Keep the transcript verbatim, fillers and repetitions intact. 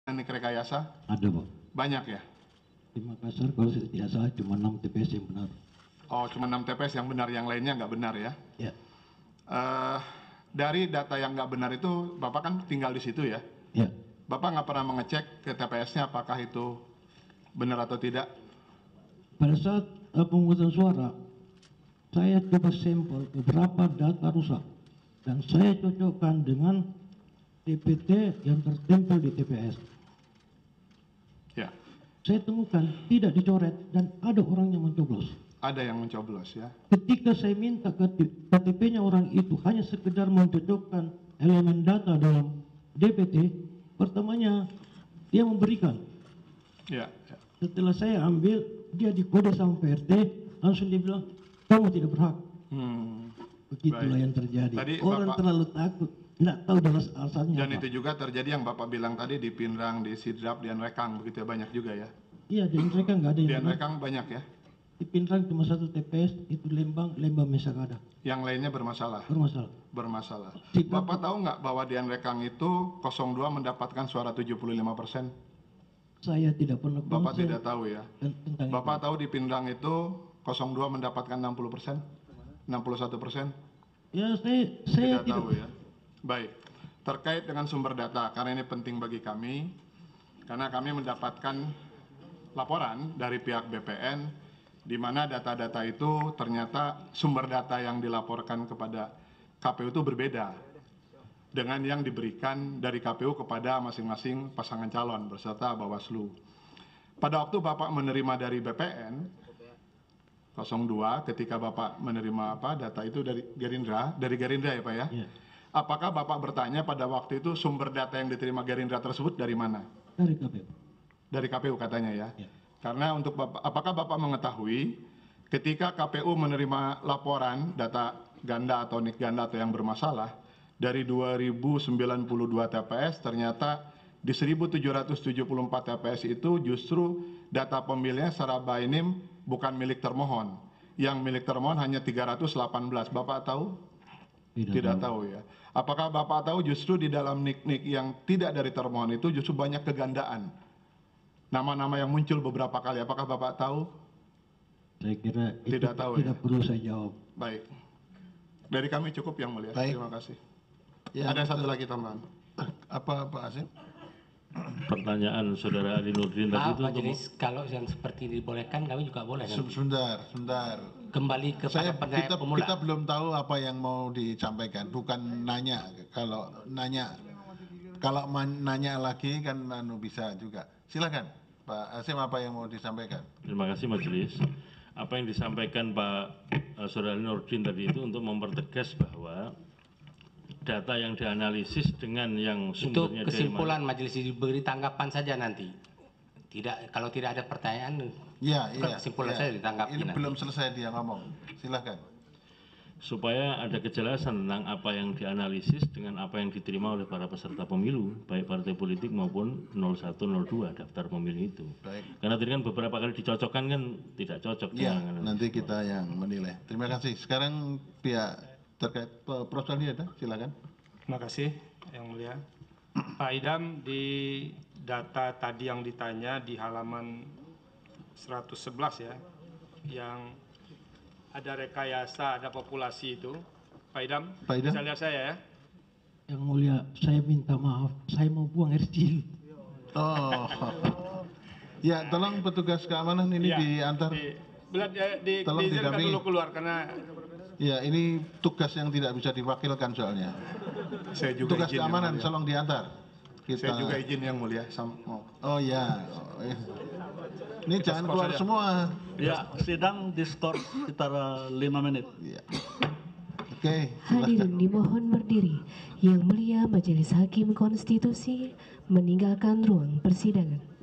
Nik rekayasa? Ada, Pak. Banyak ya? Di Makassar kalau saya tidak salah cuma enam T P S yang benar. Oh, cuma enam T P S yang benar, yang lainnya nggak benar ya? Ya. Uh, dari data yang nggak benar itu, Bapak kan tinggal di situ ya? Ya. Bapak nggak pernah mengecek ke T P S-nya apakah itu benar atau tidak? Pada saat uh, pemungutan suara, saya coba sampel beberapa data rusak dan saya cocokkan dengan D P T yang tertempel di T P S. Ya. Saya temukan tidak dicoret dan ada orang yang mencoblos. Ada yang mencoblos ya. Ketika saya minta K T P-nya orang itu hanya sekedar mencocokkan elemen data dalam D P T, pertamanya dia memberikan. Ya. Ya. Setelah saya ambil, dia dikode sama P R T, langsung dia bilang, kamu tidak berhak. Hmm. Begitulah Baik. yang terjadi. Tadi orang Bapak, terlalu takut, tidak tahu alasannya. dan apa. itu juga terjadi yang Bapak bilang tadi di Pinrang, di Sidrap, di Rekang, begitu ya, banyak juga ya? Iya, di mereka nggak ada Di yang benar. Rekang banyak ya? Di Pinrang cuma satu T P S, itu Lembang, Lembang Mesakada. Yang lainnya bermasalah? Bermasalah. Bermasalah. Sikap- Bapak tahu nggak bahwa di Rekang itu nol dua mendapatkan suara tujuh puluh lima persen? Saya tidak pernah Bapak konsen tidak tahu ya? tentang Bapak itu. tahu di Pinrang itu nol dua mendapatkan enam puluh persen? enam puluh satu persen? Ya, saya, saya Tidak tidak, tahu ya. Baik. Terkait dengan sumber data, karena ini penting bagi kami, karena kami mendapatkan laporan dari pihak B P N, di mana data-data itu ternyata sumber data yang dilaporkan kepada K P U itu berbeda dengan yang diberikan dari K P U kepada masing-masing pasangan calon beserta Bawaslu. Pada waktu Bapak menerima dari B P N nol dua, ketika Bapak menerima apa data itu dari Gerindra, dari Gerindra ya Pak ya? ya, Apakah Bapak bertanya pada waktu itu sumber data yang diterima Gerindra tersebut dari mana? dari K P U. Dari K P U katanya ya. Ya. Karena untuk Bapak, apakah Bapak mengetahui ketika K P U menerima laporan data ganda atau nik ganda atau yang bermasalah dari dua ribu sembilan puluh dua T P S, ternyata di seribu tujuh ratus tujuh puluh empat T P S itu justru data pemilihnya secara bainim bukan milik termohon. Yang milik termohon hanya tiga ratus delapan belas. Bapak tahu? Tidak, Tidak tahu ya. Apakah Bapak tahu justru di dalam nik-nik yang tidak dari termohon itu justru banyak kegandaan? Nama-nama yang muncul beberapa kali. Apakah Bapak tahu? Saya kira itu Tidak tahu tidak ya. perlu saya jawab. Baik. Dari kami cukup yang mulia. Baik. Terima kasih. Ya, Ada satu lagi tambahan. apa Pak Asim? Pertanyaan saudara Ali Nurdin tadi Maaf itu untuk- majelis, kalau yang seperti ini dibolehkan kami juga boleh. Se- Sebentar, sebentar. Kembali kepada Saya penanya kita, pemula. kita belum tahu apa yang mau disampaikan, bukan nanya. Kalau nanya, kalau man- nanya lagi kan anu bisa juga. Silakan Pak Asim, apa yang mau disampaikan? Terima kasih majelis. Apa yang disampaikan Pak eh, saudara Ali Nurdin tadi itu untuk mempertegas bahwa data yang dianalisis dengan yang Itu sumbernya dari kesimpulan mana. majelis diberi tanggapan saja nanti. Tidak, kalau tidak ada pertanyaan, Iya, iya. kesimpulan iya. saya ditanggapi Ini nanti. belum selesai dia ngomong. Silakan. Supaya ada kejelasan tentang apa yang dianalisis dengan apa yang diterima oleh para peserta pemilu, baik partai politik maupun nol satu nol dua daftar pemilih itu. Baik. Karena tadi kan beberapa kali dicocokkan kan tidak cocok. Iya, dengan- nanti kita yang menilai. Terima kasih. Sekarang pihak terkait Prof. Sandi ada, silakan. Terima kasih Yang Mulia. Pak Idam, di data tadi yang ditanya di halaman seratus sebelas ya, yang ada rekayasa, ada populasi itu. Pak Idam, Pak Idam? bisa lihat saya ya? Yang mulia, saya minta maaf, saya mau buang air kecil. Oh. Ya, tolong petugas keamanan ini Iya, diantar. Di, belat- eh, di, Tolong diizinkan didampingi. dulu keluar karena Ya, ini tugas yang tidak bisa diwakilkan soalnya. Saya juga Tugas izin yang keamanan, mulia. tolong diantar. Kita. Saya juga izin yang mulia. Sam- mau. Oh ya. Oh, iya. Ini jangan skor keluar saja. semua. Ya, sidang di stop sekitar eh, lima menit. Ya. Oke, Hadirin dimohon berdiri. Yang Mulia Majelis Hakim Konstitusi meninggalkan ruang persidangan.